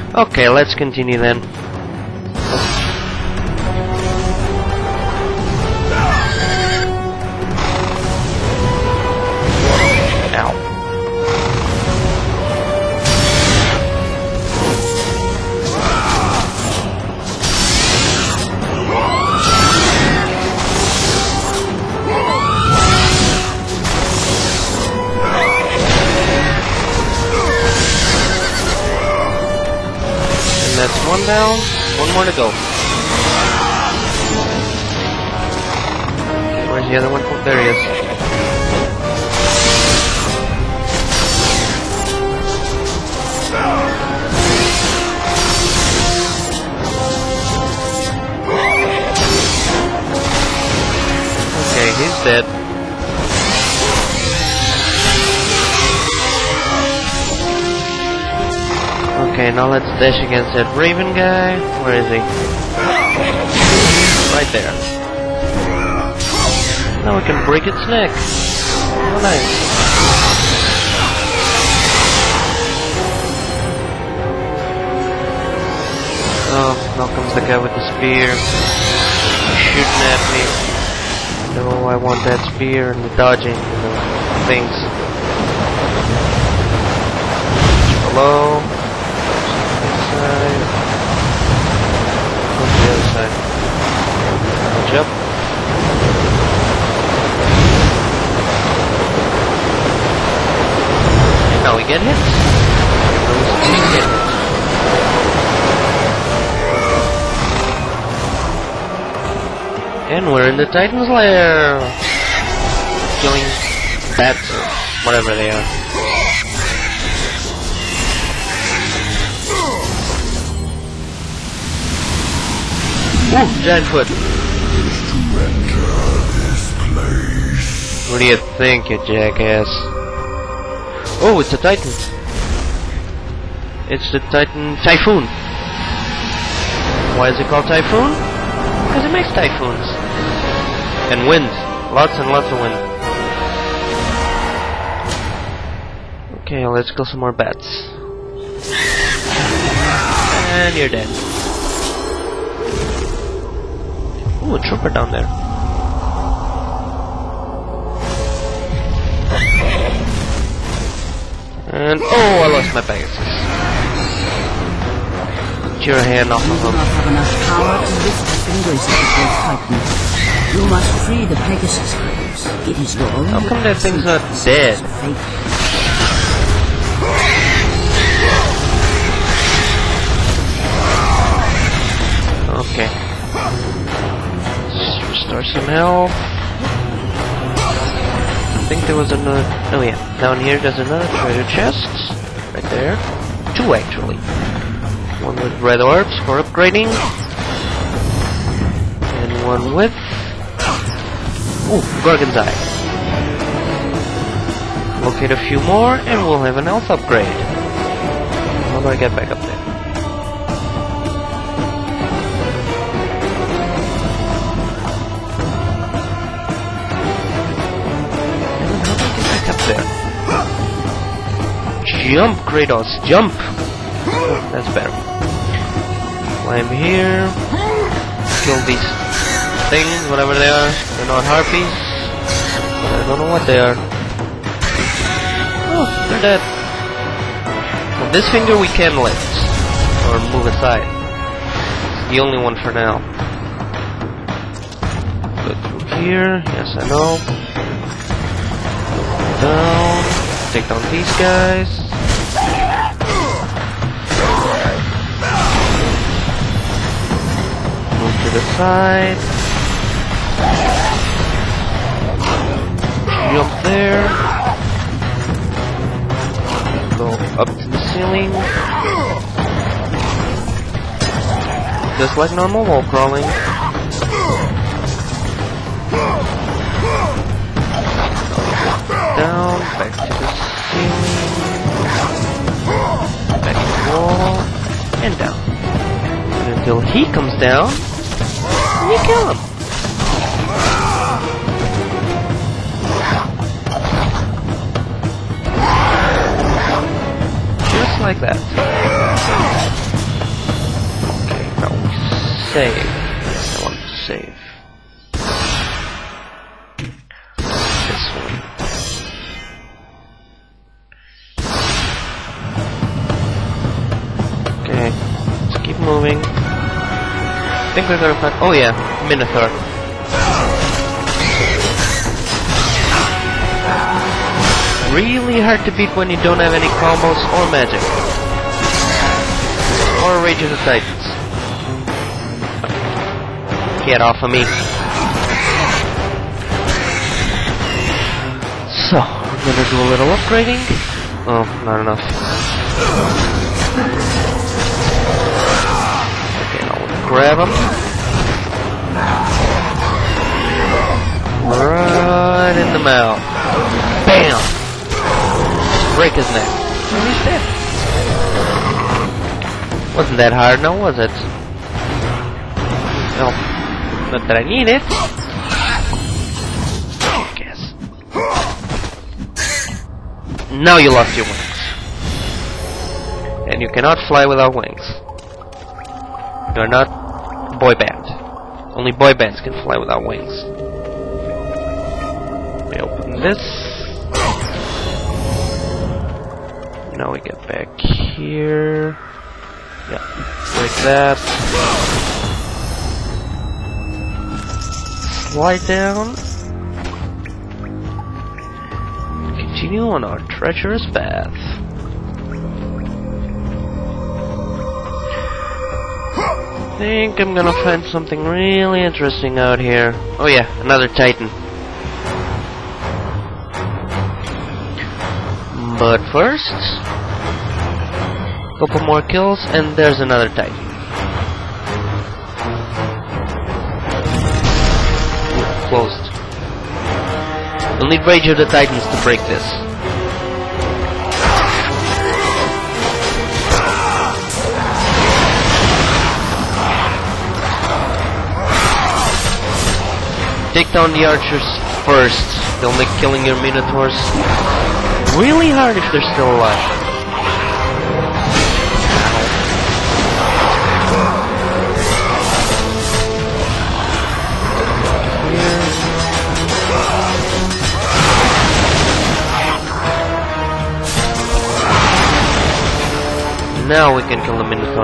Okay, let's continue then. Ow. That's one down, one more to go. Where's the other one? Oh, there he is. Okay, he's dead. Okay, now let's dash against that Raven guy. Where is he? Right there. Now we can break its neck. Oh, nice. Oh, now comes the guy with the spear. He's shooting at me. No, I want that spear and the dodging, things. Hello? Go to the other side. Jump. And now we get hit. And we're in the Titan's Lair. Killing bats or whatever they are. Ooh, giant foot. What do you think, you jackass? Oh, it's a Titan. It's the Titan Typhoon. Why is it called Typhoon? Because it makes typhoons. And wind. Lots and lots of wind. Okay, let's kill some more bats. And you're dead. Ooh, a trooper down there. And oh, I lost my Pegasus. Get your hand off of him. You do not have enough power to lift the fingers of the great Titan. You must free the Pegasus creatures. It is your only. How come that thing's not dead? Okay. Restore some health. I think there was another. Oh yeah, down here there's another treasure chest. Right there. Two actually. One with red orbs for upgrading. And one with. Ooh, Gorgon's Eye. Locate a few more and we'll have an health upgrade. How do I get back up there? Jump, Kratos, jump! Oh, that's better. Climb here. Kill these things, whatever they are. They're not harpies. But I don't know what they are. Oh, they're dead. Well, this finger we can lift. Or move aside. It's the only one for now. Go through here. Yes, I know. Down. Take down these guys. Move to the side. Jump there. Go up to the ceiling. Just like normal wall crawling. Down, back to the ceiling, back to the wall, and down. And until he comes down, you kill him. Just like that. save. I want to save. This one. Okay, let's keep moving. I think we're gonna find. Oh yeah, Minotaur. Really hard to beat when you don't have any combos or magic. Or Rage of the Titans. Get off of me. So, we're gonna do a little upgrading. Oh, not enough. Okay, I'll grab him. Right in the mouth. Bam! Break his neck. And he's dead. Wasn't that hard, no, was it? No. Not that I need it. I guess. Now you lost your wings. And you cannot fly without wings. You're not a boy band. Only boy bands can fly without wings. Let me open this. Now we get back here. Yeah, break that. Slide down. Continue on our treacherous path. I think I'm gonna find something really interesting out here. Oh yeah, another Titan. But first, couple more kills, and there's another Titan. Ooh, closed. We'll need Rage of the Titans to break this. Take down the archers first. They'll make killing your Minotaurs really hard if they're still alive. Now we can kill the Minotaur.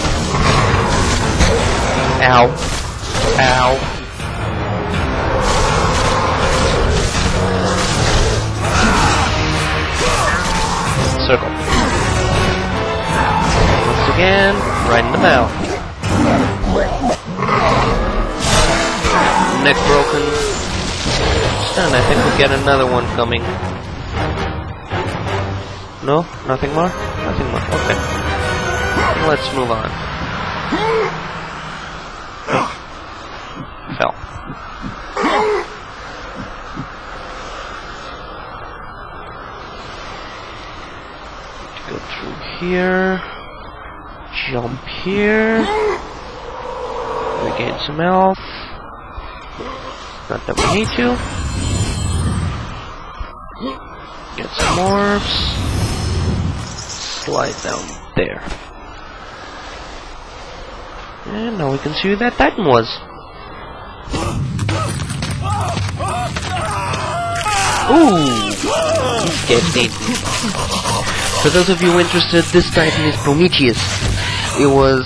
Ow. Ow. Circle. Once again, right in the mouth. Neck broken. And I think we get another one coming. No? Nothing more? Nothing more. Okay. Let's move on. Fell. Go through here. Jump here. Regain some health. Not that we need to. Get some orbs. Slide down there. And now we can see who that Titan was. Ooh! He's devastating. For those of you interested, this Titan is Prometheus. It was...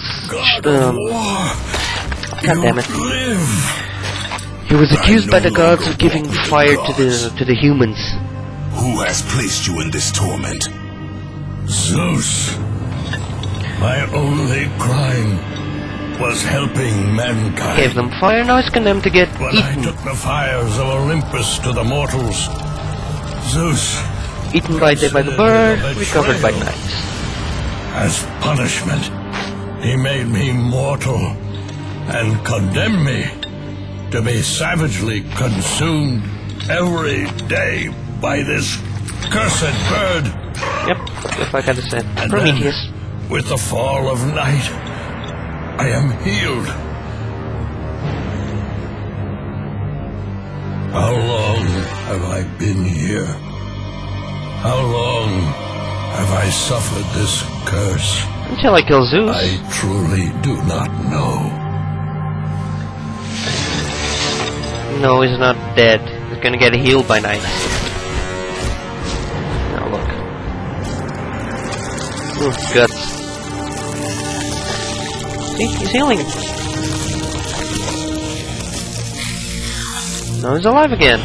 God damn it. He was accused by the gods of giving fire to the humans. Who has placed you in this torment? Zeus. My only crime was helping mankind. Gave them fire, now it's condemned to get when eaten. I took the fires of Olympus to the mortals, Zeus, Eaten by day by the bird, recovered by night. as punishment, he made me mortal and condemned me to be savagely consumed every day by this cursed bird. Yep, just like I just said. And Prometheus. then, with the fall of night, I am healed. How long have I been here? How long have I suffered this curse? Until I kill Zeus. I truly do not know. No, he's not dead. He's gonna get healed by night. Now look. Ooh, guts. See, he's healing. No, he's alive again.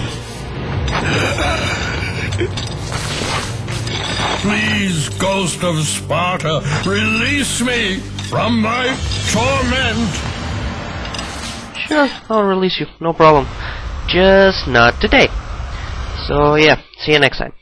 Please, Ghost of Sparta, release me from my torment! Sure, I'll release you, no problem. Just not today. So yeah, see you next time.